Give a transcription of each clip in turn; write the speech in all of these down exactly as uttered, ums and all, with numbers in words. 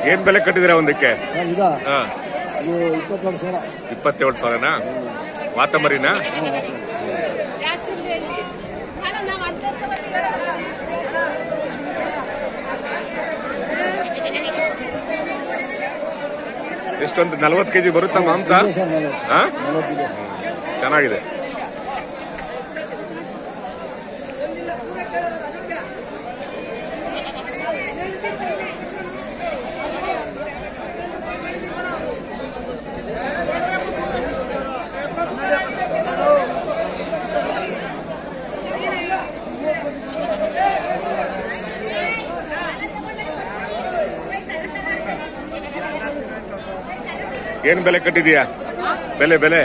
ಏನ್ ಬೆಲೆ ಕಟ್ಟಿದಿರ ಒಂದಕ್ಕೆ? ಇಪ್ಪತ್ತೇಳು ಸಾವಿರ. ಇಪ್ಪತ್ತೇಳು ಸಾವಿರನಾ? ವಾತಮರಿನಾ? ಎಷ್ಟೊಂದು ನಲ್ವತ್ತು ಕೆಜಿ ಬರುತ್ತಾ ಮಾಂಸ? ಚೆನ್ನಾಗಿದೆ. ಏನ್ ಬೆಲೆ ಕಟ್ಟಿದೀಯಾ? ಬೆಲೆ ಬೆಲೆ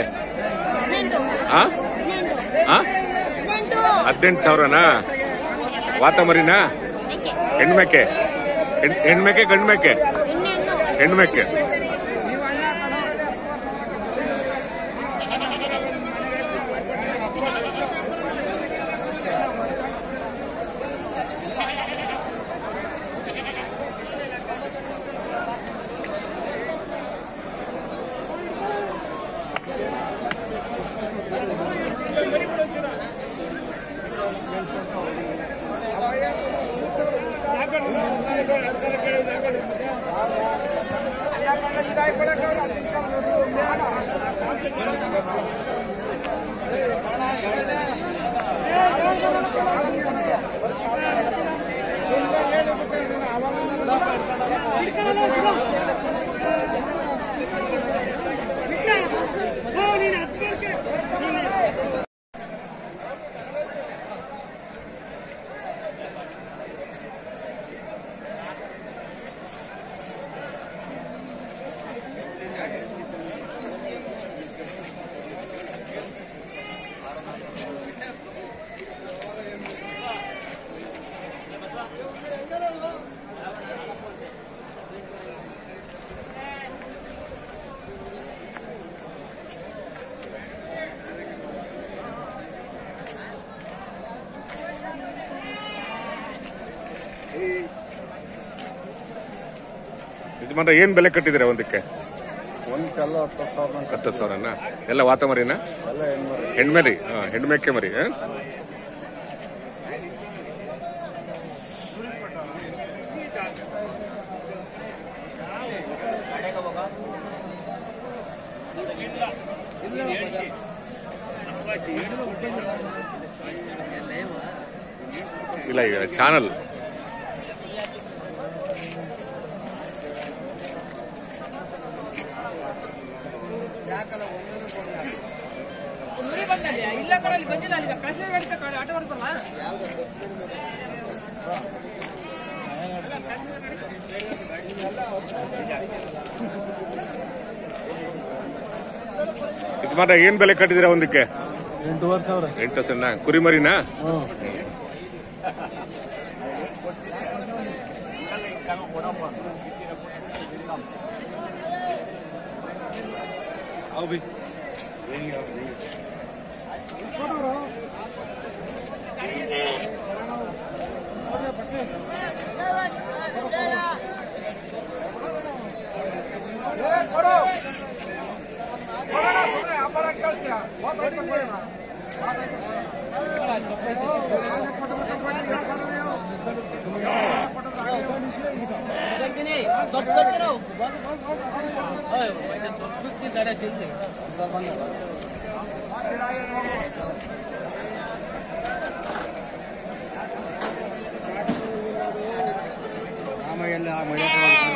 ಹದಿನೆಂಟು ಸಾವಿರನಾ? ವಾತಮರಿನಾ? ಹೆಣ್ಮೆಕ್ಕೆ? ಹೆಣ್ಮೆಕ್ಕೆ ಗಂಡ್ಮೆಕ್ಕೆ? ಹೆಣ್ಮೆಕ್ಕೆ. ಯಜಮಾನ್ರ ಏನ್ ಬೆಲೆ ಕಟ್ಟಿದಿರ ಒಂದಕ್ಕೆ? ಒಂದಕ್ಕೆಲ್ಲ ಹತ್ತು ಸಾವಿರ. ಹತ್ತು ಸಾವಿರನ? ಎಲ್ಲ ವಾತಮರಿನಾ? ಹೆಣ್ಮರಿ? ಹೆಣ್ಮೆಕ್ಕೆ ಮರಿ. ಇಲ್ಲ ಈಗ ಚಾನಲ್ ಇಲ್ಲ ಕಡಲಿ ಬಂದಿಲ್ಲ. ಅಲ್ಲಿ ಕಳಿಸಿದ ಆಟ ಬರ್ತಲ್ಲ. ಯಜಮಾನ್ರ ಏನ್ ಬೆಲೆ ಕಟ್ಟಿದಿರ ಒಂದಕ್ಕೆ? ಎಂಟೂವರೆ ಸಾವಿರ. ಎಂಟು ಸಣ್ಣ ಕುರಿಮರಿನಾ? ಆಮೇಲೆ